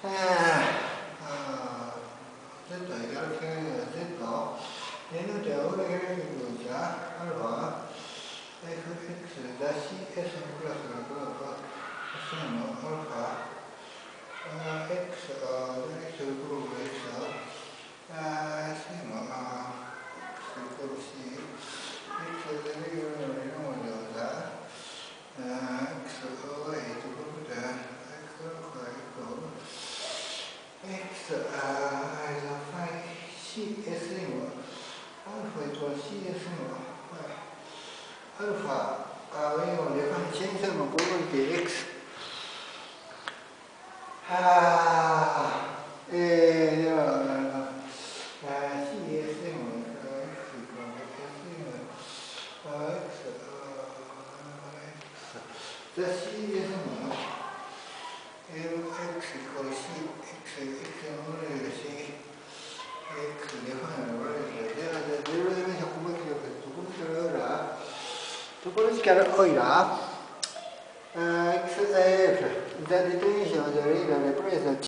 Z 이렇게 Z 얘는 어떻게 자 알파 fx 다시 s 플러스가 S는 알파 x x 그룹 x C는 x 그룹 C x 이런 거죠. x y 그룹 x 파이 CS는 알파 CS는 알파 왜냐면 내가 진행선만 보는 게 x CS는 CS는 x equal C x는 원래 C x 내가 원래 내가 내려면 자꾸 먹기가 두 번째로 어라 두 번째로 어이라 x z definition of the represent